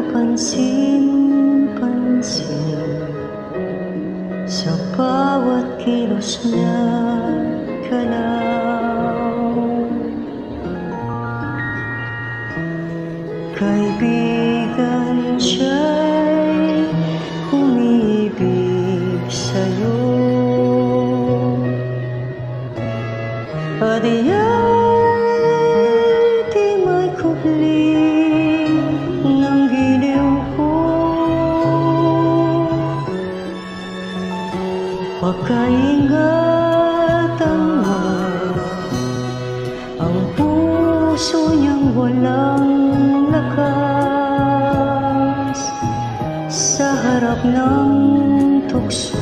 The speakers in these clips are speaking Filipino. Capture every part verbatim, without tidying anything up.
kapansin-pansin sa bawat kilos niya galaw. Kaibigan, siya'y umibig sa'yo, at iya'y di may kubling ng giliw ko. Pagkaingatan mo ang puso niyang walang lakas sa harap ng tukso.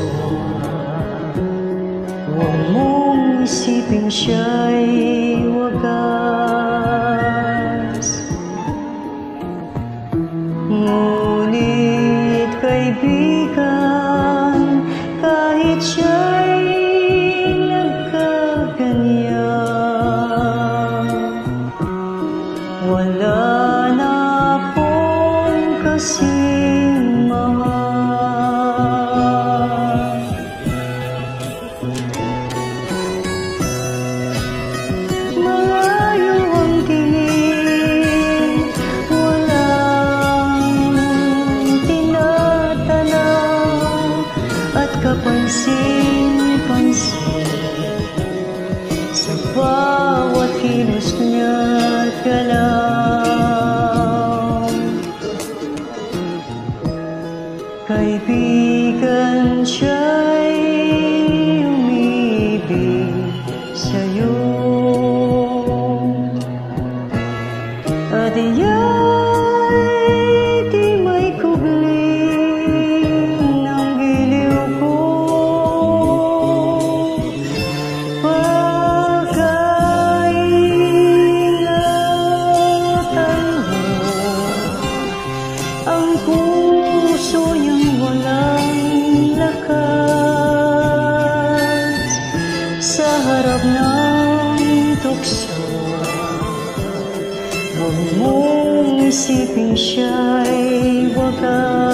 Huwag mong isipin siya'y wagas. Ngunit kaibigan, kahit siya'y nagkaganyan, wala na akong kasing mahal. Malayo ang tingin, walang tinatanaw, at kapansin-pansin sa bawat kilos niya't galaw. Kaibigan, siya'y umibig sa'yo, at iya'y di may kubling ng giliw ko. Pagkaingatan mo ang puso niyang walang lakas sa harap ng tukso. Huwag mong isipin siya'y wagas.